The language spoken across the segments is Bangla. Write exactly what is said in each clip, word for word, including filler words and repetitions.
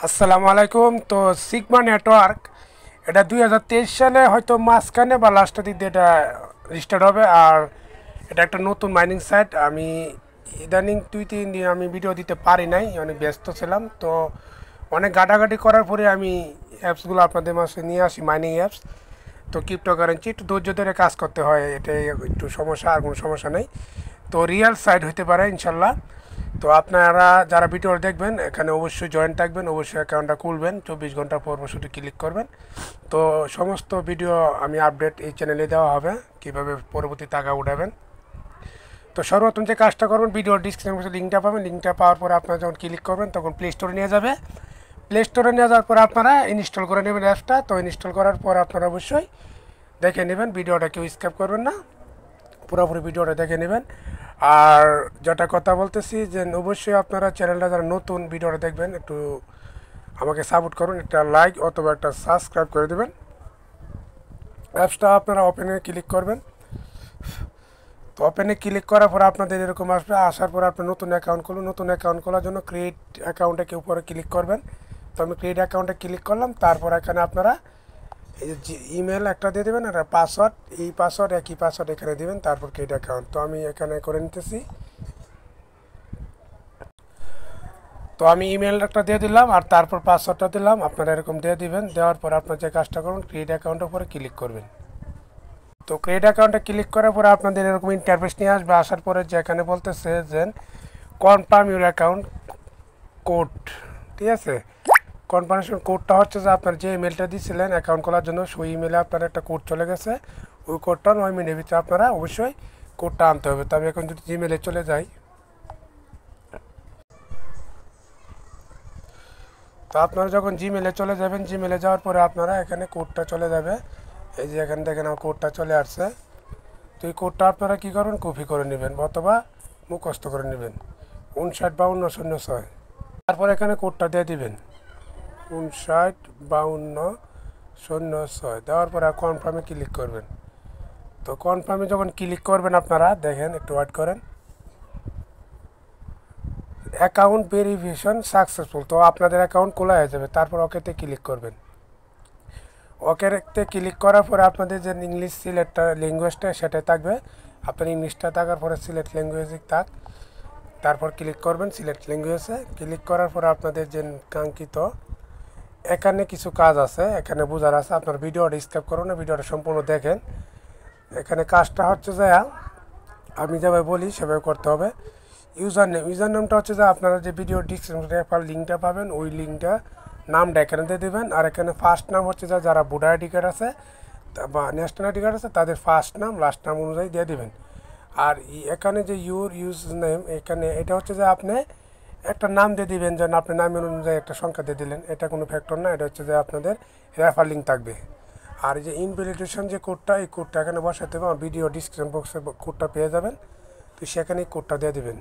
আসসালামু আলাইকুম। তো সিগমা নেটওয়ার্ক এটা দুই হাজার তেইশ সালে হয়তো মাঝখানে বা লাস্টের দিক দিয়ে এটা রিস্টার্ট হবে। আর এটা একটা নতুন মাইনিং সাইট। আমি ইদানিং দুই তিন দিন আমি ভিডিও দিতে পারি নাই, অনেক ব্যস্ত ছিলাম। তো অনেক ঘাটাঘাটি করার পরে আমি অ্যাপসগুলো আপনাদের মাঝে নিয়ে আসি, মাইনিং অ্যাপস। তো ক্রিপ্টোকারেন্সি একটু ধৈর্য ধরে কাজ করতে হয়, এটাই একটু সমস্যা, আর কোনো সমস্যা নেই। তো রিয়েল সাইট হতে পারে ইনশাল্লাহ। তো আপনারা যারা ভিডিও দেখবেন এখানে অবশ্যই জয়েন থাকবেন, অবশ্যই অ্যাকাউন্টটা খুলবেন, চব্বিশ ঘন্টা পর পর শুধু ক্লিক করবেন। তো সমস্ত ভিডিও আমি আপডেট এই চ্যানেলে দেওয়া হবে, কীভাবে পরবর্তী টাকা উঠাবেন। তো সর্বপ্রথম যে কাজটা করবেন, ভিডিওর ডিসক্রিপশন বক্সে লিঙ্কটা পাবেন। লিঙ্কটা পাওয়ার পরে আপনারা যখন ক্লিক করবেন তখন প্লে স্টোরে নিয়ে যাবে। প্লে স্টোরে নিয়ে যাওয়ার পরে আপনারা ইনস্টল করে নেবেন অ্যাপসটা। তো ইনস্টল করার পর আপনারা অবশ্যই দেখে নেবেন, ভিডিওটা কেউ স্কিপ করবেন না, পুরোপুরি ভিডিওটা দেখে নেবেন। আর যেটা কথা বলতেছি যে অবশ্যই আপনারা চ্যানেলটা যারা নতুন ভিডিওটা দেখবেন একটু আমাকে সাপোর্ট করুন, একটা লাইক অথবা একটা সাবস্ক্রাইব করে দেবেন। অ্যাপসটা আপনারা ওপেনে ক্লিক করবেন। তো ওপেনে ক্লিক করার পর আপনাদের এরকম আসবে, আসার পর আপনি নতুন অ্যাকাউন্ট খুলুন। নতুন অ্যাকাউন্ট খোলার জন্য ক্রিয়েট অ্যাকাউন্টে কেউ উপরে ক্লিক করবেন। তো আমি ক্রিয়েট অ্যাকাউন্টে ক্লিক করলাম। তারপর এখানে আপনারা এই যে ইমেল একটা দিয়ে দেবেন আর পাসওয়ার্ড, এই পাসওয়ার্ড একই পাসওয়ার্ড এখানে দেবেন। তারপর ক্রিয়েট অ্যাকাউন্ট, তো আমি এখানে করে নিতেছি। তো আমি ইমেল একটা দিয়ে দিলাম আর তারপর পাসওয়ার্ডটা দিলাম, আপনারা এরকম দিয়ে দিবেন। দেওয়ার পর আপনার যে কাজটা করুন, ক্রিয়েট অ্যাকাউন্টের উপরে ক্লিক করবেন। তো ক্রিয়েট অ্যাকাউন্টে ক্লিক করার পরে আপনাদের এরকম ইন্টারফেস নিয়ে আসবে। আসার পরে যে এখানে বলতেছে যে কনফার্ম ইউর অ্যাকাউন্ট কোড, ঠিক আছে। কনফার্মেশন কোডটা হচ্ছে যে আপনার যে ইমেলটা দিয়েছিলেন অ্যাকাউন্ট খোলার জন্য, সেই ইমেলে আপনার একটা কোড চলে গেছে। ওই কোডটা নয় মিনিটের ভিতরে আপনারা অবশ্যই কোডটা আনতে হবে। তো আমি এখন যদি জিমেলে চলে যাই, তো আপনারা যখন জিমেলে চলে যাবেন, জিমেলে যাওয়ার পরে আপনারা এখানে কোডটা চলে যাবে। এই যে এখানে দেখেন আমার কোডটা চলে আসছে। তো এই কোডটা আপনারা কী করবেন, কপি করে নেবেন অথবা মুখস্থ করে নেবেন, উনষাট বাউন্ন শূন্য ছয়। তারপর এখানে কোডটা দিয়ে দিবেন, উনষাট বাউন্ন শূন্য ছয়। দেওয়ার পরে কনফার্মে ক্লিক করবেন। তো কনফার্মে যখন ক্লিক করবেন আপনারা দেখেন, একটু ওয়েট করেন, অ্যাকাউন্ট ভেরিফিকেশন সাকসেসফুল। তো আপনাদের অ্যাকাউন্ট খোলা হয়ে যাবে। তারপর ওকেতে ক্লিক করবেন। ওকেতে ক্লিক করার পরে আপনাদের যে ইংলিশ সিলেক্টটা ল্যাঙ্গুয়েজটা সেটাই থাকবে, আপনার ইংলিশটা থাকার পরে সিলেক্ট ল্যাঙ্গুয়েজে থাক। তারপর ক্লিক করবেন সিলেক্ট ল্যাঙ্গুয়েজে। ক্লিক করার পরে আপনাদের যে কাঙ্ক্ষিত এখানে কিছু কাজ আছে, এখানে বোঝার আছে। আপনার ভিডিওটা স্কিপ করুন না, ভিডিওটা সম্পূর্ণ দেখেন। এখানে কাজটা হচ্ছে যে আমি যেভাবে বলি সেভাবে করতে হবে। ইউজার নেম, ইউজার নেমটা হচ্ছে যে আপনারা যে ভিডিও ডিসক্রিপশনে লিঙ্কটা পাবেন, ওই লিঙ্কটা নামটা এখানে দিয়ে দেবেন। আর এখানে ফার্স্ট নাম হচ্ছে যে যারা ভোটার আইডি কার্ড আছে বা ন্যাশনাল আইডি কার্ড আছে তাদের ফার্স্ট নাম, লাস্ট নাম অনুযায়ী দিয়ে দেবেন। আর এখানে যে ইউর ইউজ নেম, এখানে এটা হচ্ছে যে আপনি একটা নাম দিয়ে দিবেন, যেন আপনি নামের অনুযায়ী একটা সংখ্যা দিয়ে দিলেন। এটা কোনো ফ্যাক্টর না, এটা হচ্ছে যে আপনাদের রেফার লিঙ্ক থাকবে। আর এই যে ইনভ্যালিডেশন যে কোডটা, এই কোডটা এখানে বসাতে হবে। আমার ভিডিও ডিসক্রিপশন বক্সে কোডটা পেয়ে যাবেন, তো সেখানে কোডটা দিয়ে দেবেন।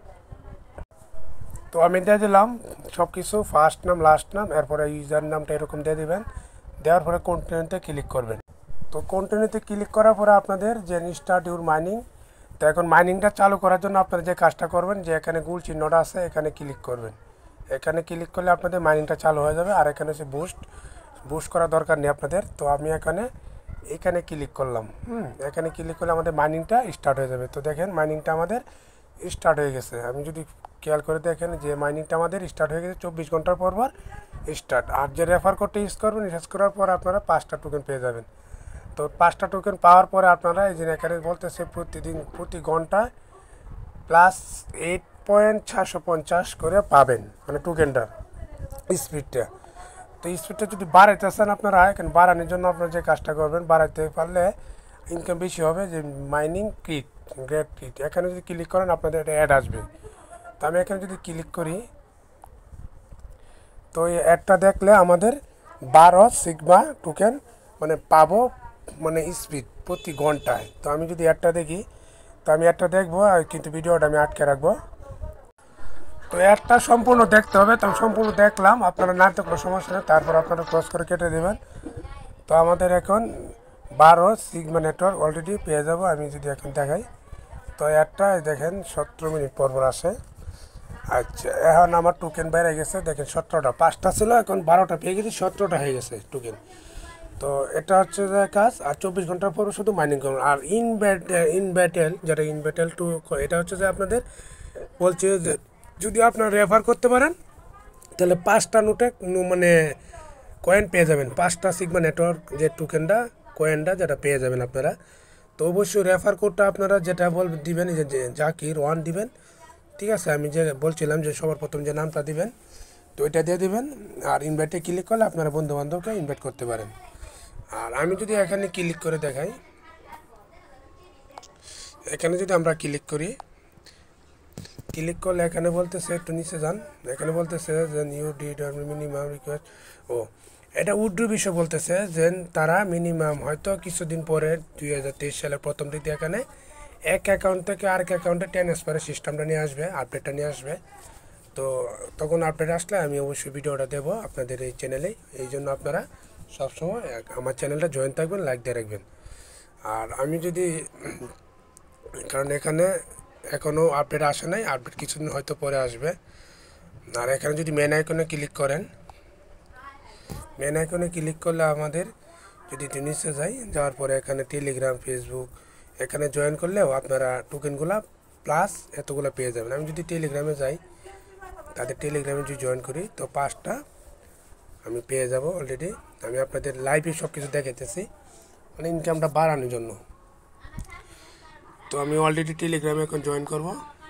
তো আমি দিয়ে দিলাম সব কিছু, ফার্স্ট নাম লাস্ট নাম, এরপরে ইউজার নামটা এরকম দিয়ে দেবেন। দেওয়ার পরে কন্টিনিউতে ক্লিক করবেন। তো কন্টিনিউতে ক্লিক করার পরে আপনাদের যে স্টার্ট ইউর মাইনিং, তো এখন মাইনিংটা চালু করার জন্য আপনারা যে কাজটা করবেন, যে এখানে গুল চিহ্নটা আছে এখানে ক্লিক করবেন। এখানে ক্লিক করলে আপনাদের মাইনিংটা চালু হয়ে যাবে। আর এখানে হচ্ছে বুস্ট, বুস্ট করার দরকার নেই আপনাদের। তো আমি এখানে এখানে ক্লিক করলাম। হুম এখানে ক্লিক করলে আমাদের মাইনিংটা স্টার্ট হয়ে যাবে। তো দেখেন মাইনিংটা আমাদের স্টার্ট হয়ে গেছে। আমি যদি খেয়াল করে দেখেন যে মাইনিংটা আমাদের স্টার্ট হয়ে গেছে, চব্বিশ ঘন্টার পর পর স্টার্ট। আর যে রেফার কোডটা ইউজ করবেন, ইউজ করার পর আপনারা পাঁচটা টোকেন পেয়ে যাবেন। তো পাঁচটা টোকেন পাওয়ার পরে আপনারা এই যে এখানে বলতেছে প্রতিদিন প্রতি ঘন্টায় প্লাস এইট পয়েন্ট চারশো পঞ্চাশ করে পাবেন, মানে টোকেনটার স্পিডটা। তো স্পিডটা যদি বাড়াইতে চান আপনারা, এখানে বাড়ানোর জন্য আপনারা যে কাজটা করবেন, বাড়াইতে পারলে ইনকাম বেশি হবে, যে মাইনিং কিট, গ্রেট কিট, এখানে যদি ক্লিক করেন আপনাদের এটা অ্যাড আসবে। তো আমি এখানে যদি ক্লিক করি, তো এই অ্যাডটা দেখলে আমাদের বারো সিগমা টোকেন মানে পাবো, মানে স্পিড প্রতি ঘন্টায়। তো আমি যদি অ্যাডটা দেখি, তো আমি অ্যাডটা দেখবো, কিন্তু ভিডিওটা আমি আটকে রাখবো। তো অ্যাডটা সম্পূর্ণ দেখতে হবে। তো সম্পূর্ণ দেখলাম, আপনারা না দেখলে সমস্যা নেই, তারপর আপনারা ক্রস করে কেটে দেবেন। তো আমাদের এখন বারো সিগমা নেটওয়ার্ক অলরেডি পেয়ে যাবো। আমি যদি এখন দেখাই, তো অ্যাডটা দেখেন সতেরো মিনিট পর পর আসে। আচ্ছা, এখন আমার টোকেন বেড়ে গেছে দেখেন সতেরোটা, পাঁচটা ছিল এখন বারোটা পেয়ে গেছি, সতেরোটা হয়ে গেছে টোকেন। তো এটা হচ্ছে যে কাজ, আর চব্বিশ ঘন্টার পরে শুধু মাইনিং করুন। আর ইনব্যাট ইনব্যাটেল যেটা ইনব্যাটেল টু, এটা হচ্ছে যে আপনাদের বলছে যে যদি আপনারা রেফার করতে পারেন তাহলে পাঁচটা নোটে নু- মানে কয়েন পেয়ে যাবেন, পাঁচটা সিগমা নেটওয়ার্ক যে টোকেনটা কয়েনটা যেটা পেয়ে যাবেন আপনারা। তো অবশ্যই রেফার কোডটা আপনারা যেটা বল দিবেন, এই যে যে জাকির ওয়ান দিবেন, ঠিক আছে। আমি যে বলছিলাম যে সবার প্রথম যে নামটা দিবেন, তো এটা দিয়ে দিবেন। আর ইনভাইটে ক্লিক করলে আপনারা বন্ধু বান্ধবকে ইনভাইট করতে পারেন। আর আমি যদি এখানে ক্লিক করে দেখাই, এখানে যদি আমরা ক্লিক করি, ক্লিক করলে এখানে বলতেছে একটু নিচে যান, এখানে বলতেছে যে নিউ ডিড মিনিমাম রিকোয়েস্ট। ও, এটা উড্রু বিষয় বলতেছে যে তারা মিনিমাম হয়তো কিছুদিন পরে দুই হাজার তেইশ সালের প্রথম দিকে এখানে এক অ্যাকাউন্ট থেকে আরেক অ্যাকাউন্টে ট্রান্সফারের সিস্টেমটা নিয়ে আসবে, আপডেটটা নিয়ে আসবে। তো তখন আপডেট আসলে আমি অবশ্যই ভিডিওটা দেবো আপনাদের এই চ্যানেলেই। এই জন্য আপনারা সবসময় আমার চ্যানেলটা জয়েন থাকবেন, লাইক দিয়ে রাখবেন। আর আমি যদি, কারণ এখানে এখনও আপডেট আসে নাই, আপডেট কিছুদিন হয়তো পরে আসবে। আর এখানে যদি মেন আইকনে ক্লিক করেন, মেন আইকনে ক্লিক করলে আমাদের যদি নিচে যাই, যাওয়ার পরে এখানে টেলিগ্রাম, ফেসবুক, এখানে জয়েন করলেও আপনারা টোকেনগুলো প্লাস এতগুলো পেয়ে যাবেন। আমি যদি টেলিগ্রামে যাই, তাদের টেলিগ্রামে যদি জয়েন করি তো পাঁচটা আমি পেয়ে যাব অলরেডি। আমি আপনাদের লাইভে সব কিছু দেখাইতেছি মানে ইনকামটা বাড়ানোর জন্য। তো আমি অলরেডি টেলিগ্রামে এখন জয়েন করব।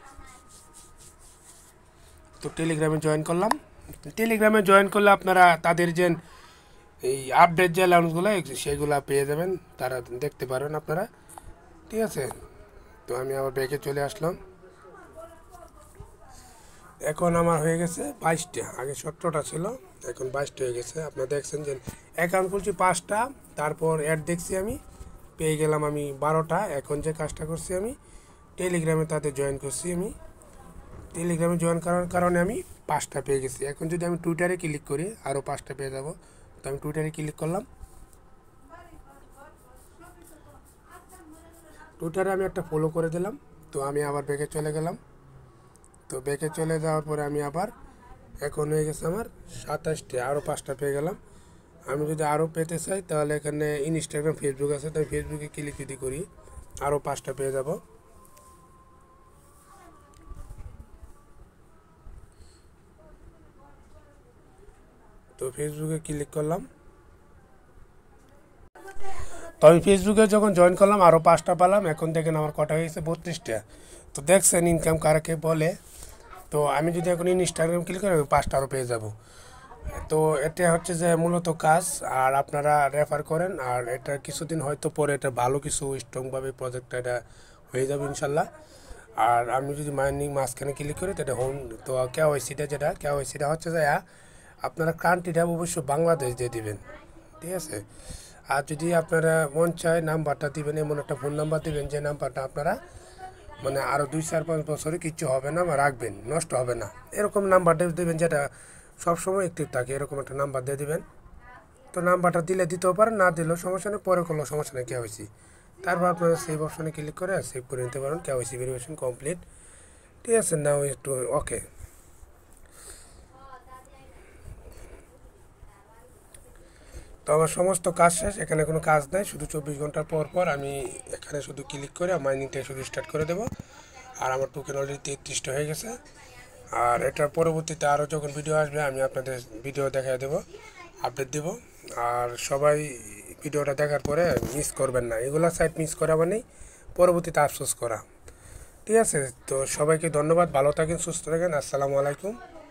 তো টেলিগ্রামে জয়েন করলাম। টেলিগ্রামে জয়েন করলে আপনারা তাদের যে এই আপডেট যে অ্যালাউন্সগুলো সেগুলো পেয়ে যাবেন, তারা দেখতে পারেন আপনারা, ঠিক আছে। তো আমি আবার ব্যাকে চলে আসলাম। এখন আমার হয়ে গেছে বাইশটা, আগে সতেরোটা ছিল, এখন বাইশটা হয়ে গেছে। আপনারা দেখছেন যে অ্যাকাউন্ট খুলছি পাঁচটা, তারপর অ্যাড দেখছি আমি, পেয়ে গেলাম আমি বারোটা। এখন যে কাজটা করছি আমি টেলিগ্রামে তাদের জয়েন করছি, আমি টেলিগ্রামে জয়েন করার কারণে আমি পাঁচটা পেয়ে গেছি। এখন যদি আমি টুইটারে ক্লিক করি আরও পাঁচটা পেয়ে যাব। তো আমি টুইটারে ক্লিক করলাম, টুইটারে আমি একটা ফলো করে দিলাম। তো আমি আবার ব্যাকে চলে গেলাম। তো ব্যাকে চলে যাওয়ার পরে আমি আবার এখন হয়ে গেছে আমার সাতাশটি, আরও পাঁচটা পেয়ে গেলাম। আমি যদি আরও পেতে চাই তাহলে এখানে ইনস্টাগ্রাম, ফেসবুক আছে, তাই ফেসবুকে ক্লিক যদি করি আরও পাঁচটা পেয়ে যাব। তো ফেসবুকে ক্লিক করলাম। তো আমি ফেসবুকে যখন জয়েন করলাম আরও পাঁচটা পেলাম। এখন দেখেন আমার কটা হয়ে গেছে বত্রিশটা। তো দেখছেন ইনকাম কারাকে বলে। তো আমি যদি এখন ইনস্টাগ্রাম ক্লিক করি আমি পাঁচটা আরও পেয়ে যাব। তো এটা হচ্ছে যে মূলত কাজ, আর আপনারা রেফার করেন। আর এটা কিছুদিন হয়তো পরে এটা ভালো কিছু স্ট্রংভাবে প্রজেক্টটা এটা হয়ে যাবে ইনশাল্লাহ। আর আমি যদি মাইনিং মাঝখানে ক্লিক করি তো এটা হোম, তো কেওয়াইসিটা যেটা কেওয়াইসিটা হচ্ছে যে আপনারা কান্ট্রিটা অবশ্যই বাংলাদেশ দিয়ে দিবেন, ঠিক আছে। আর যদি আপনারা মন চায় নাম্বারটা দিবেন, এমন একটা ফোন নাম্বার দিবেন যে নাম্বারটা আপনারা মানে আরও দুই চার পাঁচ বছরে কিচ্ছু হবে না বা রাখবেন, নষ্ট হবে না, এরকম নাম্বারটা দেবেন যেটা সবসময় অ্যাক্টিভ থাকে, এরকম একটা নাম্বার দিয়ে দেবেন। তো নাম্বারটা দিলে দিতেও পারেন, না দিলেও সমস্যা নেই, পরে করলেও সমস্যা নেই। কেওয়াইসি তারপর আপনারা সেভ অপশনে ক্লিক করে সেভ করে নিতে পারেন। কেওয়াইসি ভেরিফিকেশন কমপ্লিট, ঠিক আছে। নাও একটু ওকে। তো আমার সমস্ত কাজ শেষ, এখানে কোনো কাজ নেই, শুধু চব্বিশ ঘন্টার পর পর আমি এখানে শুধু ক্লিক করে মাইনিংটা শুধু স্টার্ট করে দেবো। আর আমার টোকেন অলরেডি তেত্রিশটা হয়ে গেছে। আর এটার পরবর্তীতে আরও যখন ভিডিও আসবে আমি আপনাদের ভিডিও দেখাই দেবো, আপডেট দেব। আর সবাই ভিডিওটা দেখার পরে মিস করবেন না, এগুলো সাইট মিস করা মানে পরবর্তীতে আফসোস করা, ঠিক আছে। তো সবাইকে ধন্যবাদ, ভালো থাকেন, সুস্থ থাকেন, আসসালামু আলাইকুম।